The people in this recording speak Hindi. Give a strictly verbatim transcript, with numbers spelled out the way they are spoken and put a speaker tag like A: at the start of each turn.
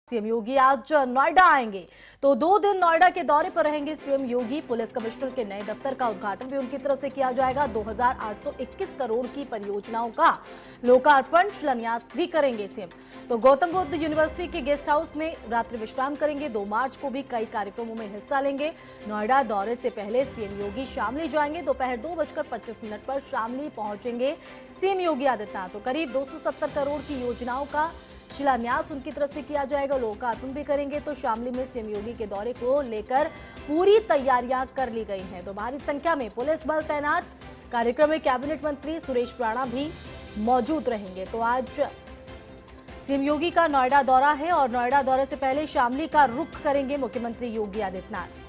A: सीएम योगी आज नोएडा आएंगे तो दो दिन नोएडा के दौरे पर रहेंगे सीएम योगी। पुलिस कमिश्नर के नए दफ्तर का उद्घाटन भी उनकी तरफ से किया जाएगा। दो हज़ार आठ सौ इक्कीस करोड़ की परियोजनाओं का लोकार्पण शिलान्यास भी करेंगे सीएम। तो गौतम बुद्ध यूनिवर्सिटी के गेस्ट हाउस में रात्रि विश्राम करेंगे। दो मार्च को भी कई कार्यक्रमों में हिस्सा लेंगे। नोएडा दौरे से पहले सीएम योगी शामली जाएंगे। दोपहर दो बजकर पच्चीस मिनट पर शामली पहुंचेंगे सीएम योगी आदित्यनाथ। तो करीब दो सौ सत्तर करोड़ की योजनाओं का शिलान्यास उनकी तरफ से किया जाएगा, लोकार्पण भी करेंगे। तो शामली में सीएम योगी के दौरे को लेकर पूरी तैयारियां कर ली गई हैं। तो भारी संख्या में पुलिस बल तैनात। कार्यक्रम में कैबिनेट मंत्री सुरेश राणा भी मौजूद रहेंगे। तो आज सीएम योगी का नोएडा दौरा है और नोएडा दौरे से पहले शामली का रुख करेंगे मुख्यमंत्री योगी आदित्यनाथ।